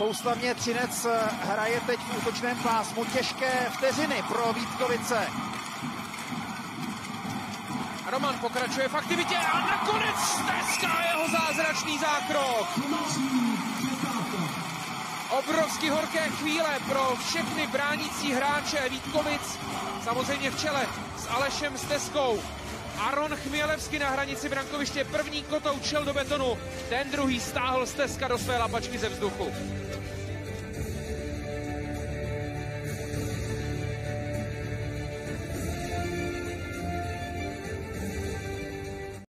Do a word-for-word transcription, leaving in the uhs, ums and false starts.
Soustavně Třinec hraje teď v útočném pásmu. Těžké vteřiny pro Vítkovice. Roman pokračuje v aktivitě a nakonec Stezka jeho zázračný zákrok. Obrovsky horké chvíle pro všechny bránící hráče Vítkovic. Samozřejmě v čele s Alešem Stezkou. Aron Chmělevský na hranici brankoviště první kotouč šel do betonu. Ten druhý stáhl Stezka do své lapačky ze vzduchu.